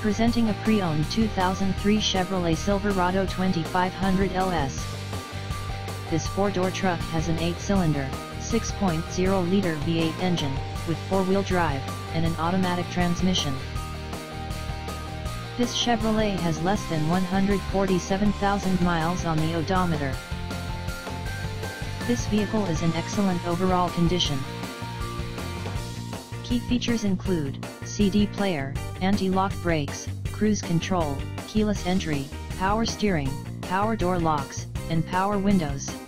Presenting a pre-owned 2003 Chevrolet Silverado 2500 LS. This four-door truck has an 8-cylinder, 6.0-liter V8 engine, with four-wheel drive, and an automatic transmission. This Chevrolet has less than 147,000 miles on the odometer. This vehicle is in excellent overall condition. Key features include CD player, anti-lock brakes, cruise control, keyless entry, power steering, power door locks, and power windows.